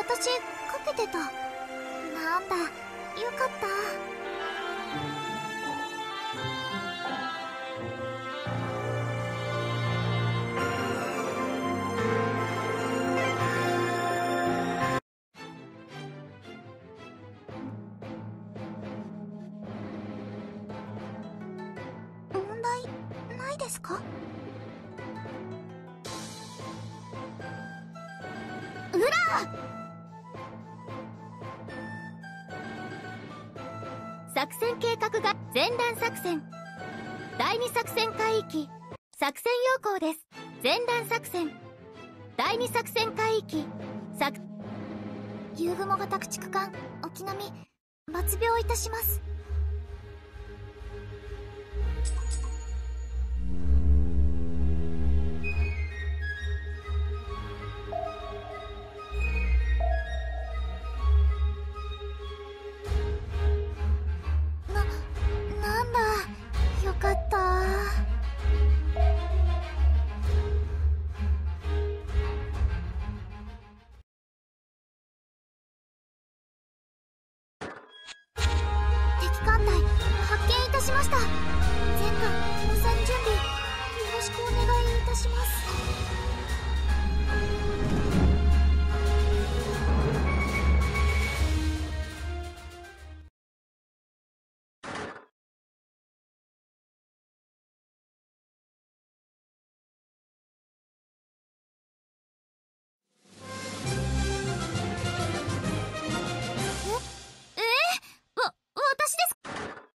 私かけてた。なんだ、よかった。問題ないですか？うら！作戦計画が前段作戦第2作戦海域作戦要項です。前段作戦第2作戦海域遊雲型駆逐艦沖波抜病いたします。なんだ、よかった。敵艦隊発見いたしました。全艦無線準備よろしくお願いいたします。私です。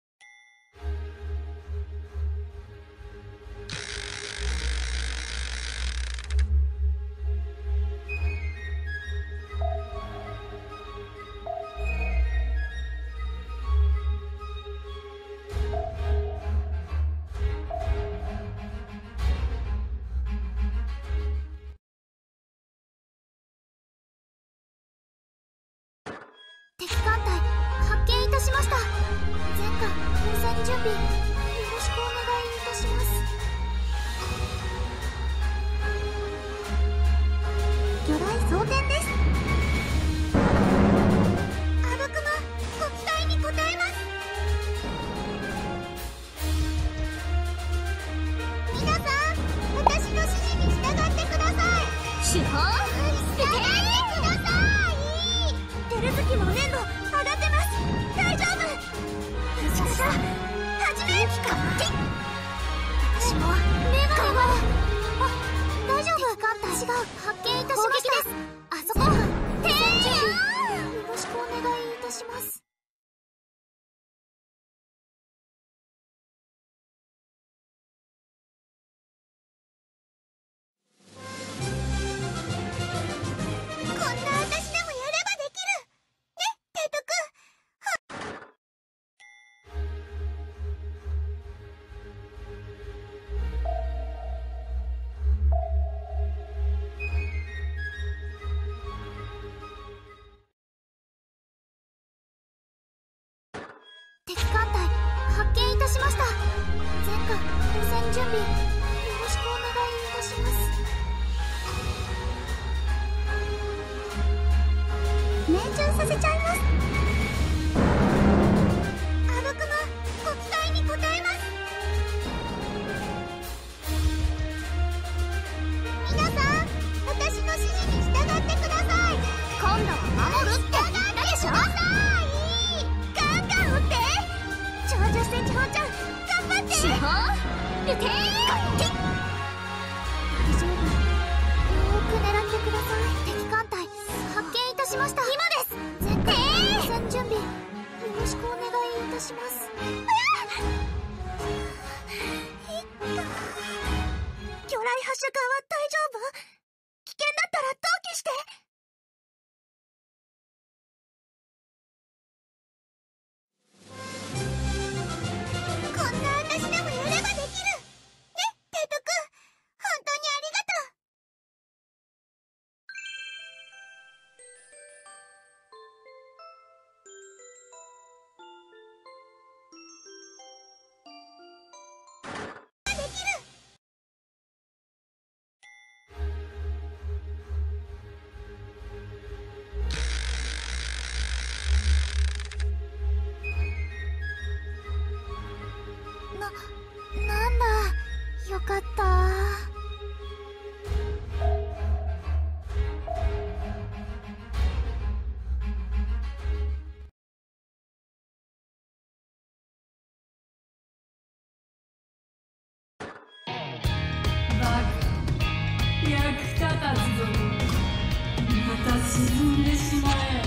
敵艦隊発見いたしました。全艦無線準備よろしくお願いいたします。魚雷装填です。あぶくまご期待に応えます。皆さん私の指示に従ってください。手法従ってください。テレス機も粘度上がってます。大丈夫。打ち方始め。私もメガネは大丈夫。私が発見いたしました。あそこてーよろしくお願いいたします。こんな私でもやればできるね、提督。敵艦隊発見いたしました。全艦無線準備よろしくお願いいたします。命中させちゃいます。あぶくまご期待に応えます。皆さん私の指示に従ってください。今度は守るって言ったでしょ。ガンガン撃って。超10センチ砲ちゃん頑張って。手法ルテーン。大丈夫、よーく狙ってください。敵艦隊発見いたしました。今です。全艦無線準備よろしくお願いいたします。魚雷発射艦は大丈夫？危険だったら投棄して。こんな私でもやればできるね、提督。本当にありがとう。できる。 沈んでしまえ。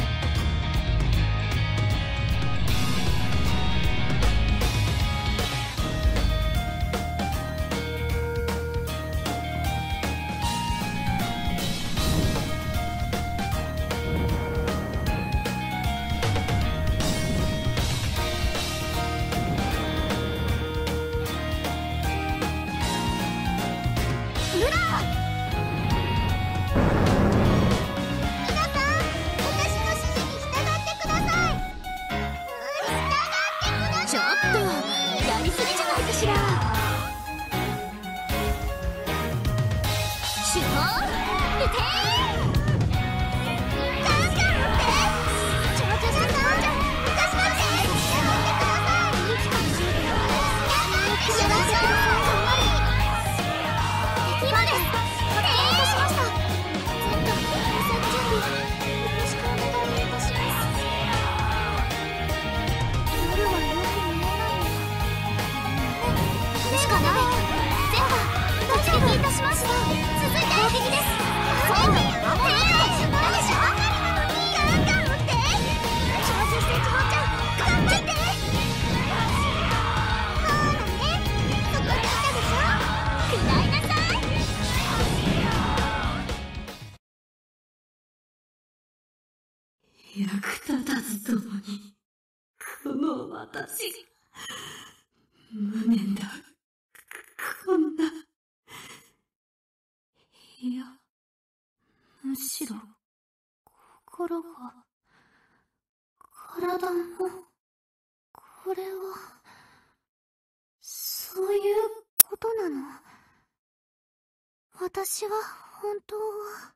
役立たずともに、この私が、無念だ。こんな。いや、むしろ、心が、体も、これは、そういうことなの？私は本当は。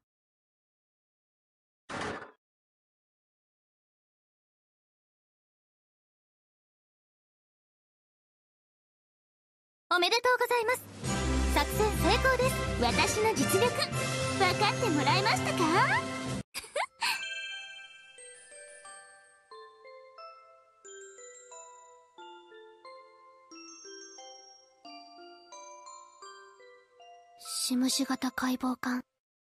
おめでとうございます。作戦成功です。私の実力、分かってもらえましたか？シムシ型解剖管。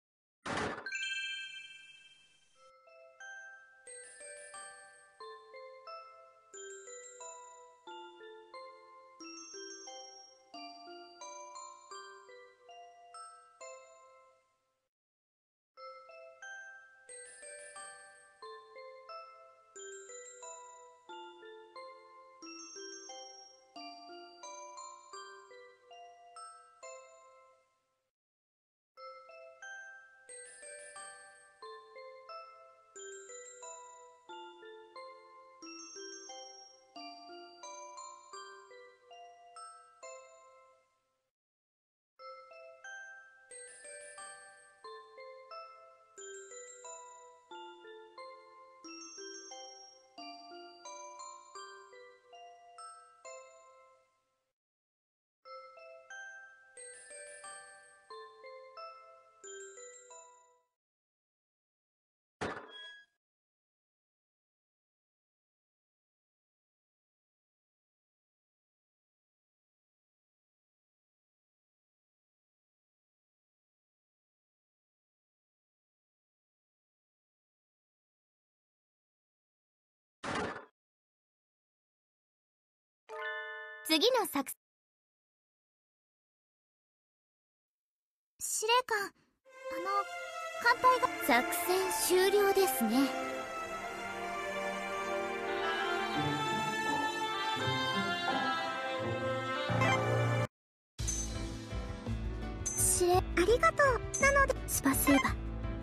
次の作司令官、艦隊が作戦終了ですね。ありがとう。なのでスパスーバ。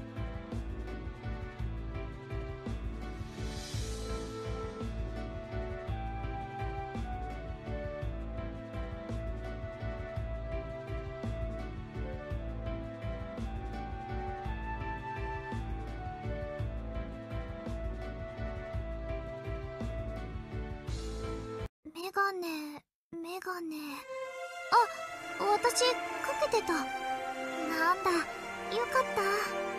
メガネ。あ、私かけてた。なんだ、よかった。